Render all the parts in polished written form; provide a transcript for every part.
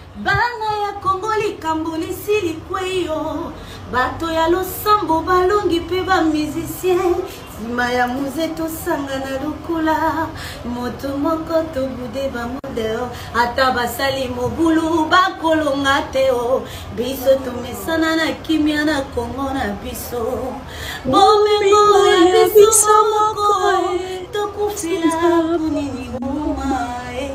bana ya Kongo likambo lisili kweyo bato ya losambo balongi pe ba musicien sima ya muzeto sangana lukula moto moko to bude ba modeo ata basali mobulu bakolonga teo biso tumesana na kimia na Kongo na biso bomengo ya biso moko tokufila kunini muma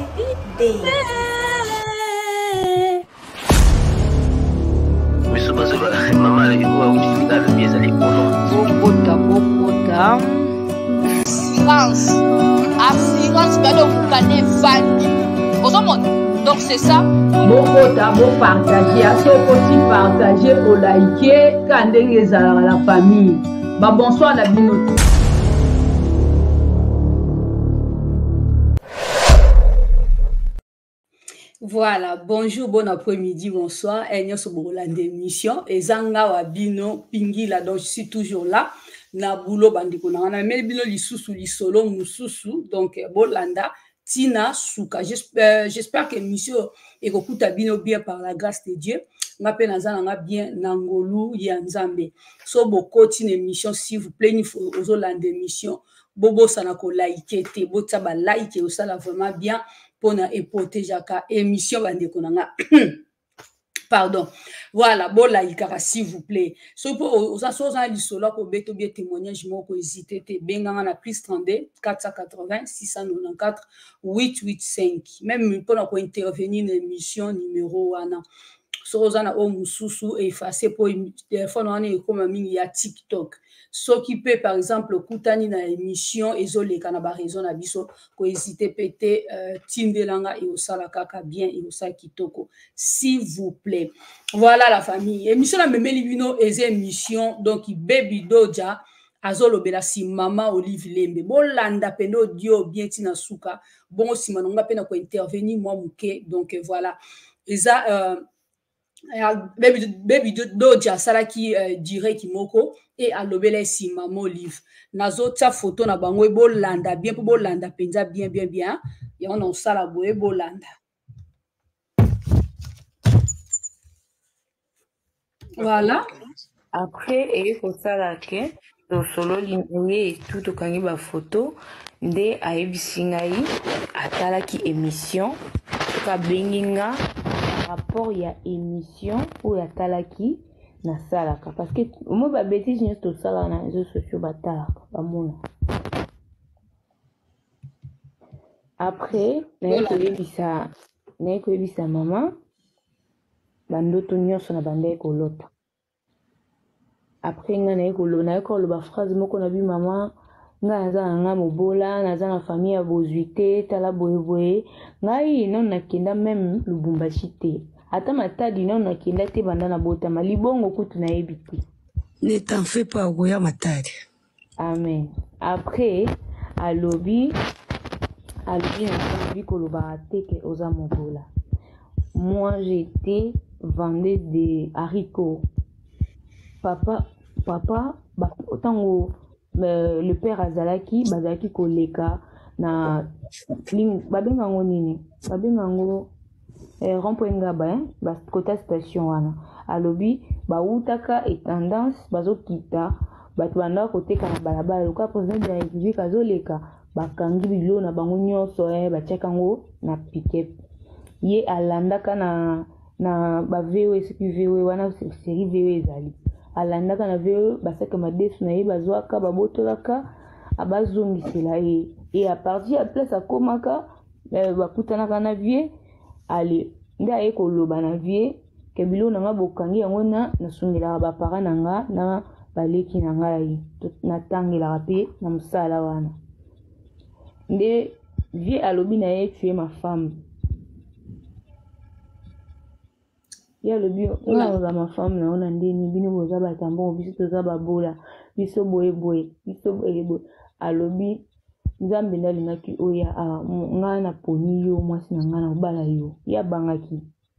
Maman, assurance, donc c'est ça. Beaucoup partager, à ce aussi partager au liker quand la famille. Bonsoir la binote. Voilà, bonjour, bon après-midi, bonsoir. Et sur l'émission. Et Zanga Wabino, Pingila, donc je suis toujours là. Nabulo Bandikona. On a mis bino lisusu, lisolo, mususu. Donc, Bolanda, Tina, Souka. J'espère que l'émission est écoutée bien par la grâce de Dieu. M'appelle Nazana bien Nangolu Yanzambe. So boko une émission, s'il vous plaît, il faut aux Hollandais émission. Bobo Sanako like, Botaba like, et ça là vraiment bien. Pour protéger la émission pardon voilà bon là s'il vous plaît so pour aux assos en solo pour beto bien témoignage moko hésiter te benga na plus 32 480 694 885 même pour intervenir dans l'émission numéro 1 Sozana o mususu effacer pour téléphone on est comme mingi ya TikTok ce qui peut par exemple kutani na émission ezole kana ba raison na biso ko hésiter pété tindelanga et osala kaka bien et osala kitoko s'il vous plaît. Voilà la famille émission na memeli bino émission donc baby doja azolo bela si mama Olive Lembe bolanda peno dio bien tina suka bon si manonga pena ko intervenir moi muke donc voilà eza baby doja sala qui dirait qui moko et alobele si maman Olive nazota photo na bango bolanda bien pour bolanda penza bien et on sala boye bolanda voilà après et faut ça là que solo ligne tout okangi ba photo nde ayebisingai atala ki émission ka benginga rapport ya émission ou ya talaki na salaka parce que moi ba bêtise ni to sala na réseaux sociaux batalaka ba mona après na ko yebisa mama bandoto nyonso na bande ko lota après nga na ko lo ba phrase moko na bi mama nga naza nga mobola naza na famille ya bozuite tala boyeboye ngai non nakenda même Lubumbashi te ata matadi non nakenda te banda na botama libongo kutu na yebite ne t'en fais pas oya matadi amen après alobi na koloba te ke oza mobola moi j'étais vendeuse de haricots papa autant le père azalaki bazalaki koleka na babengango nini babengango rond-point ngaba kota station wana alobi bautaka et tendance bazokita bato banda koteka na balabala loka président de la république azoleka bakangi bilo na bango nyonso batiaka ngo na pick-up ye alandaka na ba VO esepi VO wana série VO ezali alandaka na VO basaka madesu na ye bazwaka babotolaka abazongisela ye et à partir ya place akomaka bakutanaka na vie ale nde aye koloba na vie ke bilo na nga bokangi yango nasungelaka bapara na nga na baleki na ngai natangelaka mpe na mosala wana nde vie alobi na ye tu es ma femme ya lobi oza ma femme na ona ndeni bino boza batambo biso toza babola biso boye alobi nzambe ndalingaki oya nga na poni yo mwasi na nga na obala yo ya bangaki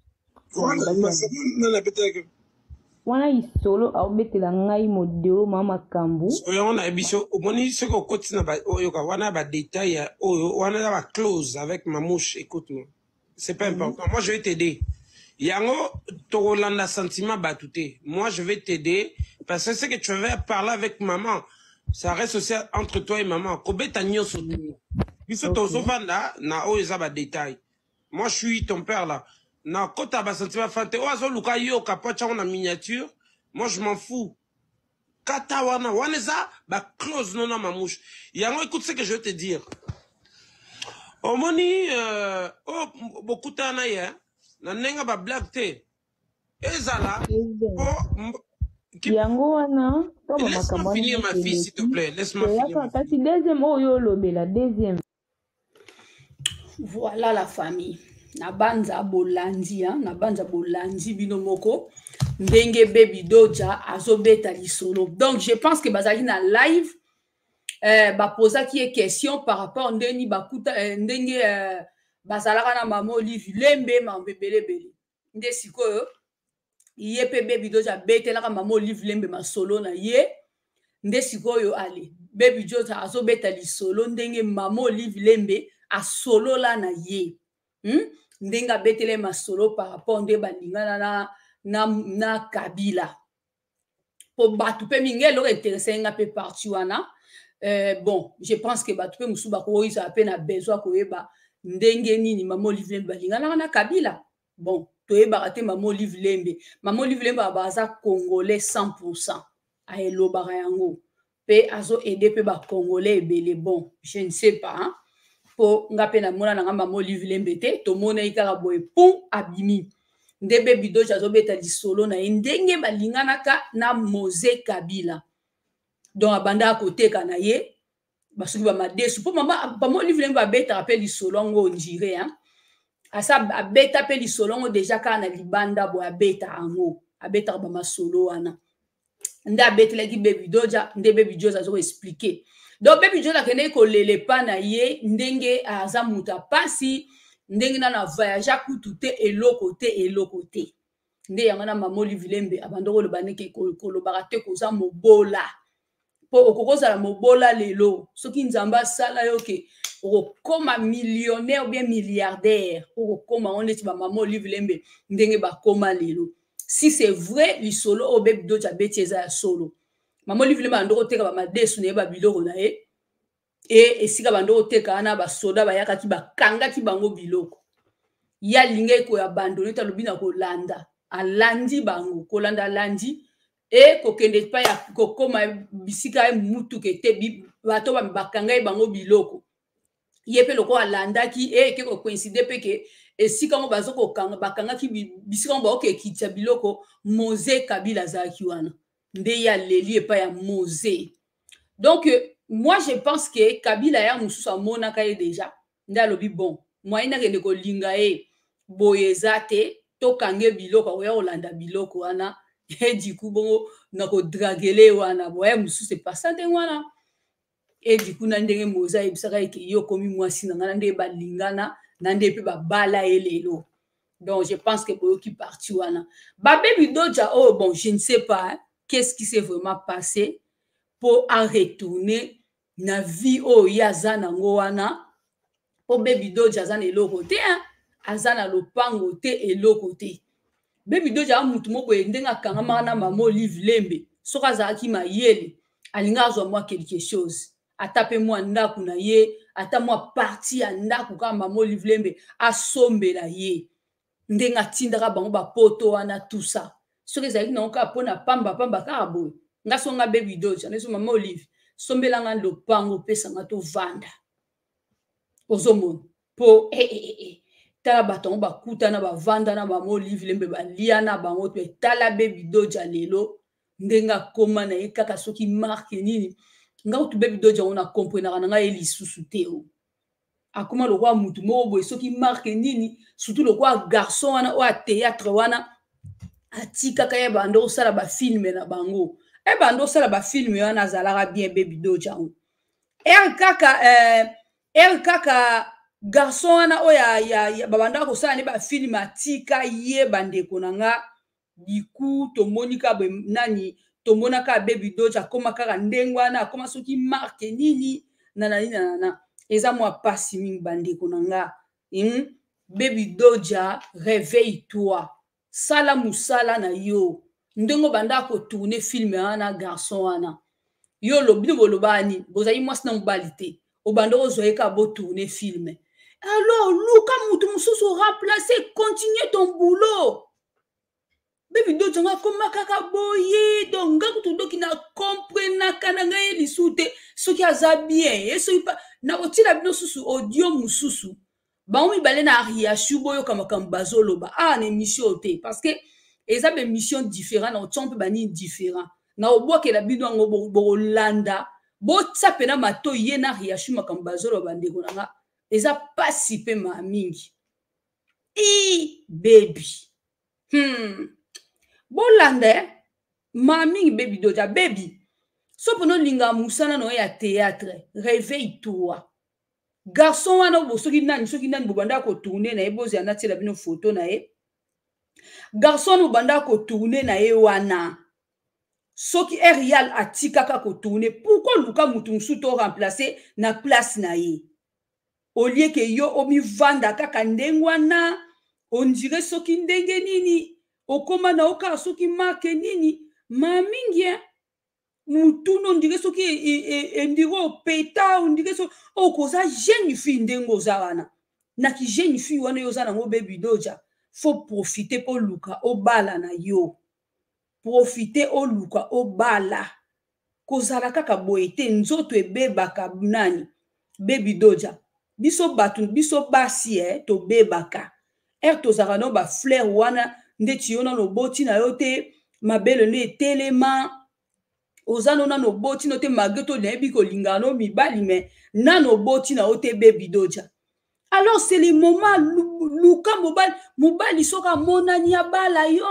wana isolo aobetela ngai modeo ma makambo oyo na biso omoni ce ko kotina ba oyo ka wana ba détail oyo wana ba close avec ma mouche écoute-moi c'est pas important moi je vais t'aider Yango, Togolanda sentiment batouté. Moi, je vais t'aider parce que c'est que tu vas parler avec maman. Ça reste aussi entre toi et maman. Kobe tanyo sote. Biso to sofanda na o ezaba détail. Moi, je suis ton père là. Na kota ba sentiment fante. O azo luka yo kapocha na miniature. Moi, je m'en fous. Kata wana waneza ba close non na mamouche. Yango, écoute ce que je vais te dire. Omoni beaucoup tana ya na nenga ba black te. Ezala yango wana laisse-moi finir ma fille s'il te plaît. Laisse-moi finir. Kasi deuxième oyo lobela deuxième. Voilà la famille. Na banza bolandi hein, na banza bolandi bino moko ndenge baby doja azobeta lisolo. Donc je pense que bazali na live ba posa qui est question par rapport ndeni bakuta ndenge bazalaka na mama Olive lembe mambebele bele. Nde sikoyo ye pe baby doja betelaka mama Olive lembe masolo na ye. Nde sikoyo ale baby doja azobeta lisolo ndenge mama Olive lembe asolo la na ye. Ndenga betele masolo par rapport nde balingana na Kabila. Po batu pe mingelo intéressé nga pe parti wana. Bon, je pense que batu pe musuba ko isa pe na besoin ko yeba ndenge nini mama Olive Lembe balingana na Kabila. Bon, to yeba raté mama Olive Lembe. Mama Olive Lembe baza congolais 100%. A elobara yango. Pe azo aider pe ba congolais ebele bon, je ne sais pas hein. Po nga pe na mona na mama Olive Lembe te to mona ikara boy pum abimi. Ndebe bidoja zo beta lisolo na ndenge balingana ka na Moze Kabila. Donc abanda à côté kana ye basuki ba madesu po mama Olive Lembe abeta appel lisolo ngo ndire hein. Asa abeta appel lisolo ngo déjà kana libanda bo abeta ango abeta ba masolo wana. Nda betela ki baby doja ndebe bidoja zo expliquer. Donc baby doja kene ko lele pa na ye ndenge aza muta pasi ndenge na voyage akutute eloko te nde yangana mama Olive Lembe abandoko lo baneke ko lo barate ko za mobola po okokoza la mobola lelo soki nzamba sala yoke okoma millionnaire ou bien milliardaire okoma oneti ba mama Olive Lembe ndenge ba koma lelo. Si c'est vrai lisolo o baby doja betieza ya solo mama Olive Lembe andoko teka ba madesu ne ba biloko na ye et esika bando teka na ba soda ba yaka ki ba kanga ki bango biloko ya linge ko abandonné ta lobina ko landa alandi bango ko landa landi et ko kende pa ya ko koma bisika mutu kete bi bato ba kanga bango biloko ye pe loko alanda ki ke ko coïncider pe ke esika ngo bazoko kanga bakanga ki bisika ngo ke kitya biloko Moze Kabila za ki wana nde ya leli pa ya Moze. Donc moi je pense que Kabila ya mususa mona kaye déjà ndalobi bon moi ina kende ko linga boyezate to kange biloko ya olanda biloko wana et du coup bongo na ko dragele wana boye mususa pasante wana et du coup na ndenge Moza ebisaka ke yo komi mwasi na ngana nde balingana na nde pe ba bala elelo. Donc je pense que boyo ki parti wana ba baby doja oh bon je ne sais pas hein, qu'est-ce qui s'est vraiment passé pour en retourner na vie o yaza nango wana po baby doja zana eloko te hein azana lopango te eloko te baby doja mutu moko ndenga kanga mana mama Olive Lembe soka za ki mayele alinga zo moi quelque chose atape moi ndaku na ye ata moi parti ya ndaku ka mama Olive Lembe asombela ye ndenga tindaka bango ba poto wana tout ça soki za ki na ka pona pamba ka boy nga songa baby doja neso mama Olive sombelanga lopango pesa nga to vanda ozomona po tala batongo bakuta na bavanda na mama Olive Lembe balia na bango to tala baby doja lelo ndenga koma na ye kaka soki marque nini nga utu baby doja ona comprendre na nga elisusu te o akoma lokwa mutu moko boy soki marque nini surtout lokwa garçon wana o a théâtre wana atika kaya bando sala ba film na bango bando sala ba film wana zalaka bien baby doja o kaka garçon wana o ya babanda ko sala ne ba film atika ye bandeko nanga diku to monika be nani to monaka baby doja koma kaka ndengwana koma soki marque nini na eza moi pasi mingi bandeko nanga baby doja réveille-toi sala musala na yo ndongo banda ko tourner film ana garçon ana yo lobi bolobani bozali mwasi na mobalite obanda ozoyeka bo tourner film alors luka mutu mususu remplacer continuer ton boulot baby do jonga koma kaka boye donc nga kutodoki na comprendre kana nga lisute soki aza bien et soki pa na otila bino susu audio mususu ba mi balé na riachu boyo kama bazolo ba na émission te parce que eza be mission différent na otompe bani différent na oboke la bino ngo bo landa bo tsape na mato ye na riachu makambazolo bandeko nanga eza pasi pe ma mingi baby bolande ma mingi baby doja baby so pono linga musana no ya théâtre réveille-toi garçon wana bo soki nani bobanda ko tourner na ebozi anati la bino photo na e garçon no banda ko tourner na e wana soki real atikaka ko tourner pourquoi luka mutu musu to remplacer na place na ye au lieu que yo omi vanda kaka ndengwana on dirait soki ndenge nini okoma na oka soki make nini ma mingi mutu no ndire soki ndiro peta ndire so okoza jeune fille ndengo zawana na ki jeune fille wana yo za nango baby doja faut profiter pour luka obala na yo profiter o luka obala kozala kaka boete nzoto ebebaka nani baby doja biso batu biso basi to bebaka tozaka no ba fleur wana ndeti yo na no boti na yo te mabele ne telema ozano na no boti no te mageto ne bi ko lingano mibali me na no boti na yo te baby doja. Alors c'est le moment luka mobali soka monani abala yo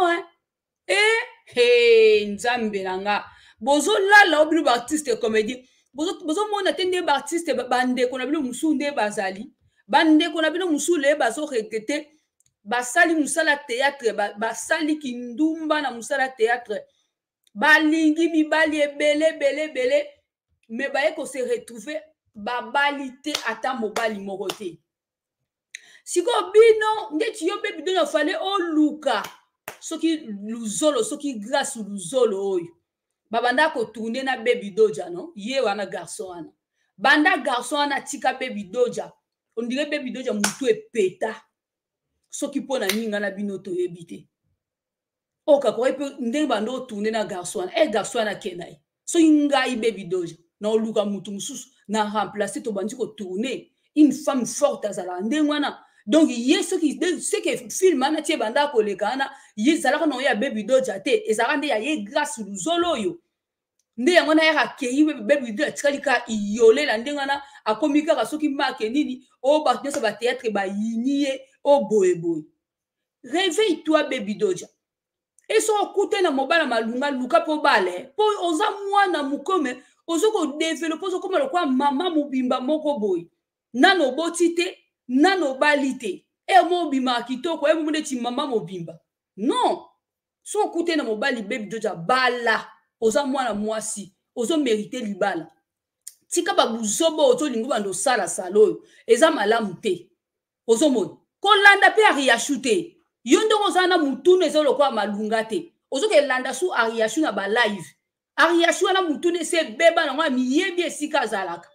nzambe nanga bozo lala obilu ba artiste comédie bozo mona tende ba artiste bande ko na bilu musunde bazali bande ko na bilu musule bazo regretter basali musala théâtre basali kindumba na musala théâtre balingi mibali ebele mais baye ko se retrouver babalité ata mobali morote siko bino ndeti yo bebi dono fale o luka soki luzolo soki grâce luzolo oyo babanda ko tourner na baby doja no ye wana garçon wana banda garçon wana tika baby doja on dirait baby doja mutu epeta soki pona ninga na bino to yebite o ka ko epe ndenge bando tourner na garçon wana garçon wana kenai so ngai baby doja na luka mutu mususu na remplacer to bandi ko tourner une femme forte azala ndenge wana. Donc il ce que film ana tie banda ko lekana yi zalaka no ya baby doja te ezarande ya ye grâce luzolo yo nde yango na ya ke yi baby doja tikalika iyole la ndengana akomika ka soki make nini o ba nyesa ba théâtre ba yinie o boy réveille-toi baby doja et so okute na mobala malunga luka po bale po oza mwana mukome ozoko développer so comme kwa mama mubimba moko boy nano botite nano balite mobima kitoko mune ti mama mobimba non so kute na mobali baby doja bala oza mwana mwasi ozo mériter libala tika ba buzobo ozo lingo bando sala salo eza malamu te ozo moni ko landa pe ariachu te yondo ozana mutune ezo lokwa malunga te ozo ke landa su ariachu na ba live ariachu na mutune se beba na ngwa miyebi esika zalaka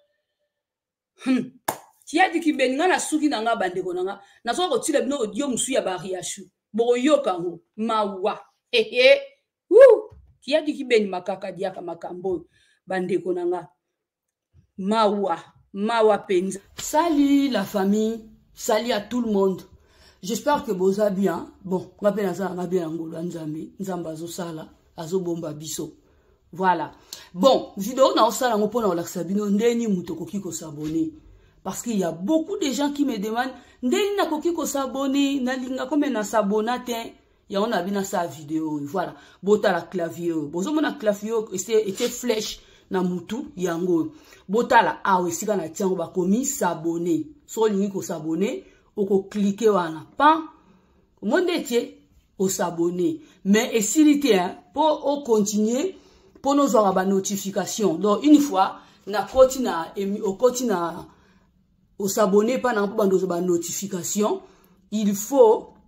Tia di ki ben nga suki na nga bandeko na nga na so ko tila bino audio musu ya bariachu boyo kango mawa tia di ki ben makaka dia ka makambo bandeko na nga mawa penza. Salut la famille, salut à tout le monde. J'espère que vous allez bien. Bon, on va bien ngolo nzambe nzamba zo sala azo bomba biso. Voilà. Bon, vidéo na osala ngopo na olakisa bino ndeni mutoko kiko s'abonner. Parce qu'il y a beaucoup de gens qui me demandent ndeni na koki ko s'abonner na linga comme na s'abonner ya on a bina sa vidéo. Voilà. Bota la clavier. Bozo mona clavier était flèche na mutu yango. Bota la awe sika na tiango ba komi s'abonner. So lingi ko s'abonner, oko cliquer wana. Pan monde tie au s'abonner. Mais esilité pour continuer pour nous avoir ba notification. Donc une fois na continue au s'abonner pas na ba notification, il faut